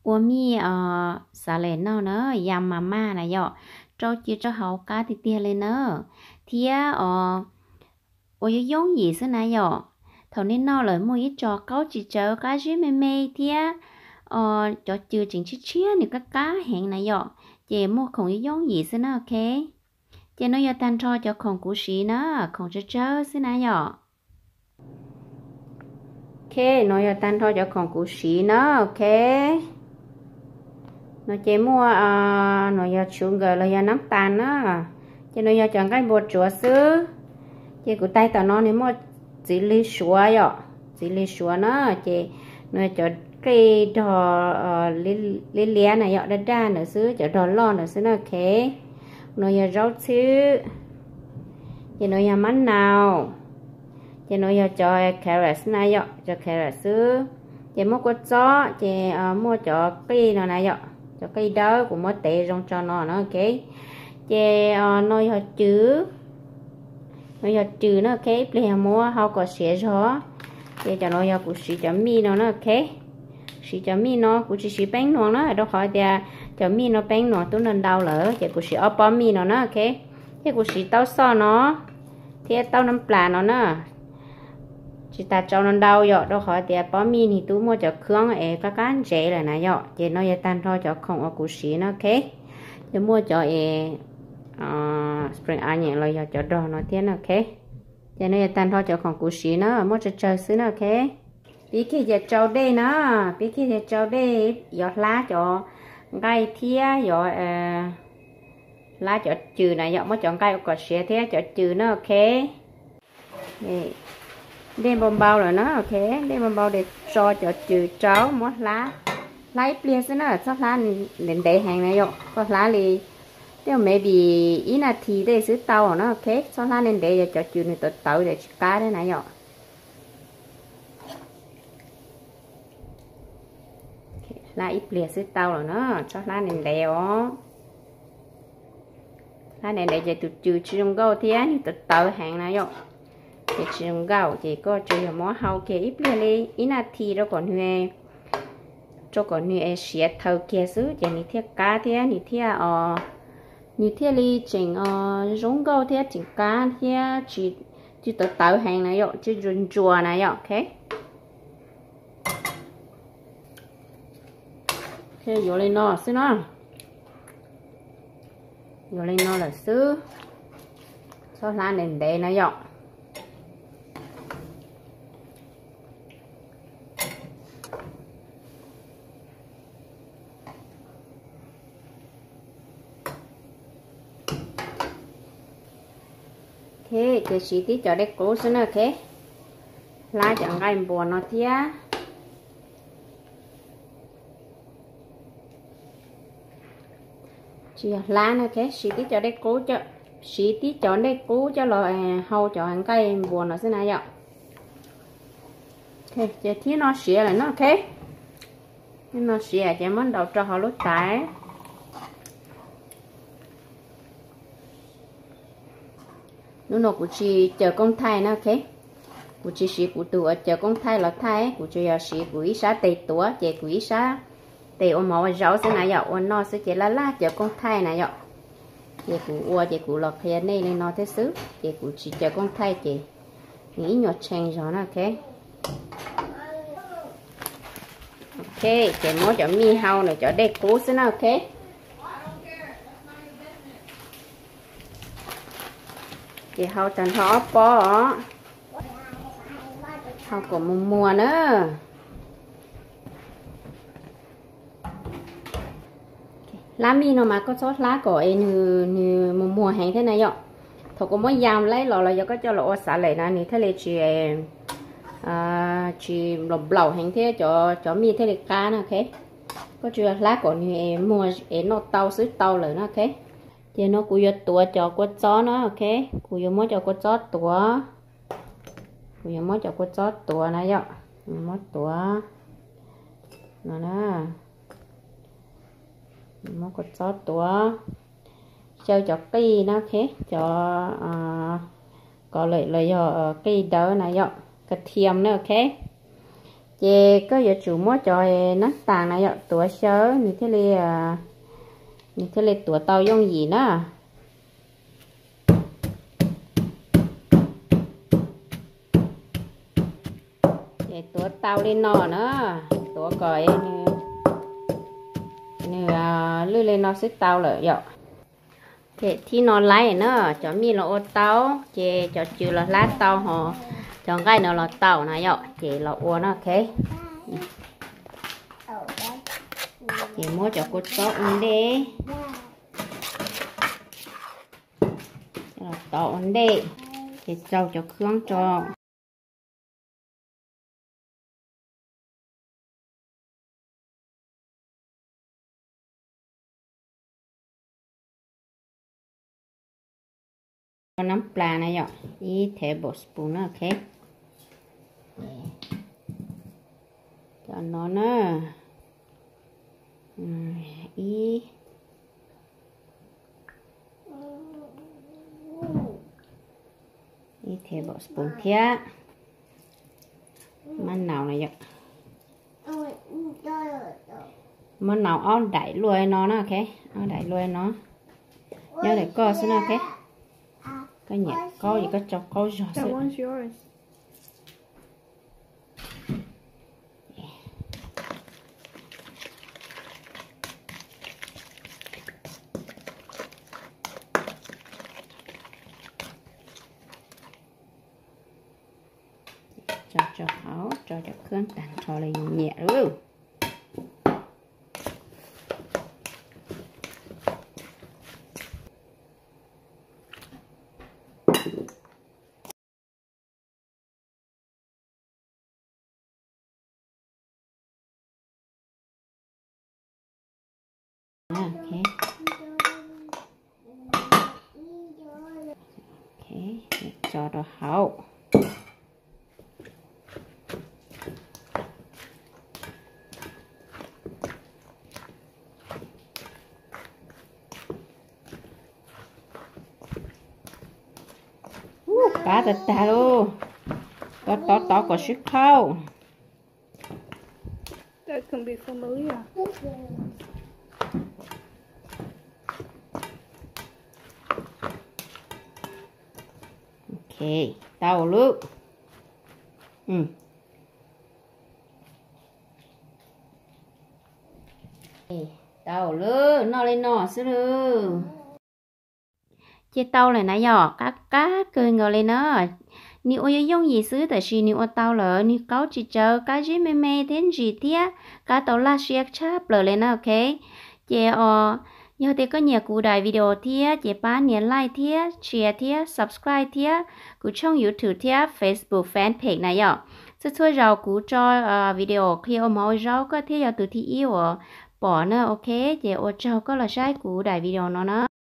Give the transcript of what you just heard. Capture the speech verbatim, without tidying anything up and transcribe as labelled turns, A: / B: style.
A: 我咪呃啥嘞呢呢ยำมาม่านะยอเจ้าจีเจ้าเขากาติเตียเลยเนอะเทียเออ我要用意思นะยอเท่านี้นอเลยมวยจอเขาจีเจ้ากาจีไม่ไม่เทียเออจอจือจริงชิเชียนี่ก็กาแหงนะยอเจมัวของยอง意思นะโอเคเจน้อยตันทอเจ้าของกูชีนะของเจ้าเจ้าสินะยอโอเคน้อยตันทอเจ้าของกูชีนะโอเคnó chế mua à, nó giờ chung gờ là giờ nắm tàn á chế nó giờ chọn cái bột chúa xứ chế của tay tao nó nếu mua chỉ li xúa vậy chỉ li xúa nó chế nó chọn cái đò li li lé này vậy đa đa nữa xứ chọn đò lon nữa xứ nó ok nó giờ rau xứ chế nó giờ mắm nào chế nó giờ cho carrot này vậy cho carrot xứ chế mua quất gió chế mua cho cái nó này vậy cho cây đó cũng mới tệ trong cho nó nó ok chè nói họ chữ nói họ chữ nó ok bây mua họ có xé gió chè cho nói họ cũng xí cho mi nó nó ok xí cho mi nó cũng chỉ xí bánh nó nó đâu khỏi thì cho mi nó bánh nó tôi nên đau lỡ chè cũng xí ốp bò mi nó nó ok chè cũng xí tao so nó thì tao nấm pla nó nó chỉ ta cho nó đau dọ đâu khỏi thì bó mi thì tú mua cho khương ấy các cán dễ là nãy dọ chỉ nó giờ tan thôi cho không ở củ xí nó ok thì mua cho ấy spring onion rồi giờ cho đỏ nó tiếng ok chỉ nó giờ tan thôi cho không củ xí nó mua cho chơi xứ nó ok bí khi giờ trâu đây nó bí khi giờ trâu đây giọt lá cho gai thía giọt lá cho trừ này giọt mua chọn gai có xé thế cho trừ nó ok đem bông bao rồi nó ok đem bông bao để cho cho trừ cháu mót lá lấy plier xí nó sắp lá đến để hàng này rồi có lá thì nếu mẹ bị ý là thì để xứ tàu nó ok sắp lá nên để cho trừ này tự tàu để cá đấy này rồi lá ít plier xứ tàu rồi nó sắp lá nên để ó lá này để cho trừ trừ gâu thì á tự tàu hàng này rồi thì trường gạo thì có chơi món hậu kia ít lên ít là thì nó còn huề cho còn huề xịt thầu kia xứ chỉ ní thiết cá thế ní thiết ờ ní thiết li chỉnh ờ giống gạo thế chỉnh cá thế chỉ chỉ tự tạo hàng này rồi chỉ run chùa này rồi ok thế vô lên nó xứ nó vô lên nó là xứ sau lá nền đè này rồi thế cái chỉ tí cho đây cố xuống ok lá chẳng gai buồn nó thía chỉ lá nữa ok chỉ tí cho đây cố cho chỉ tí cho đây cố cho loại hầu cho hàng cây buồn nó thế này vậy ok chỉ tí nó xỉa lại nó ok nó xỉa chỉ muốn đầu cho họ lúc tải nó nó cũng chỉ chờ công thay nó ok cũng chỉ sĩ của tụi chờ công thay là thay cũng chỉ là sĩ của ý xã tây tủa chị của ý xã tây ôm màu rau thế này vậy ôn nó sẽ chỉ là lá chờ công thay này vậy chị của ua chị của lọt hè này nên nó thế xứ chị của chỉ chờ công thay chị nghĩ nhọt chèn rồi nó ok ok chị muốn cho mi hao này cho đây cố xí nó ok chị hao trần họ bò hao của mùa mùa nữa lá mi nó mà có sót lá cội như như mùa mùa hàng thế này vậy thôi cũng mới giam lấy lò là do có cho lỗ xả lệ này thì thế là chị à, chị lột lẩu hàng thế cho cho mi thế là cá nè ok có chưa lá cội như mua nó tàu xứ tàu rồi nó ok chị nó cùi tua cho quất gió nó ok cùi mới cho quất gió tua cùi mới cho quất gió tua này vậy mới tua nó nè mới quất gió tua cho cho cây nó ok cho uh, có lợi lợi cho cây đó này vậy cà thiêm nữa ok chị có giờ chủ mua cho nó tàng này ạ tuổi sớ như thế này à như thế này tuổi tàu dùng gì nữa chị tuổi tàu lên nọ nữa tuổi còi như như à lưỡi lên nó xích tàu rồi ạ chị thì nó lấy nữa cho mi là ô tàu chị cho chữ là lá tàu họ cho cái nào là tàu này ạ chị là ô nó ok chị mua cho cô tàu ổn đi cho tàu ổn đi chị cho cho khương choน้ำปลานะย่ออีเทเบิลสปูนโอเคจอนน้อนนะอีอีเทเบิลสปูนเทียมันหนาวนะย่อมันหนาวเอาได้รวยnóนะโอเคเอาได้รวยnó nhớ để co xin ok cái nhẹ có gì có cho có giò
B: That one's yours.
A: cho cho áo cho cho khương tàn cho là nhẹ luôn ok ok cho nó hậu cá thật ta luôn có to to có sức khâu
B: That can be familiar.
A: ok tao luôn ừ tao luôn nó lên nó xíu luôn chia tao này nãy giờ cá cá cười ngồi lên nó nếu ôi dùng gì xứ tại vì nếu tao lỡ nếu cáo chỉ chờ cá gì mê mê đến gì thế cá tao là siết chắp lỡ lên nó ok chị ờ nhớ thì có nhiều cụ đại video thế chị bán nhớ like thế share thế subscribe thế cụ trong YouTube thế Facebook fanpage này giờ sẽ thôi rồi cụ cho video khi ông mẫu rau có thể giờ từ thì yêu bỏ nữa ok chị ô cho có là sai cụ đại video nó nó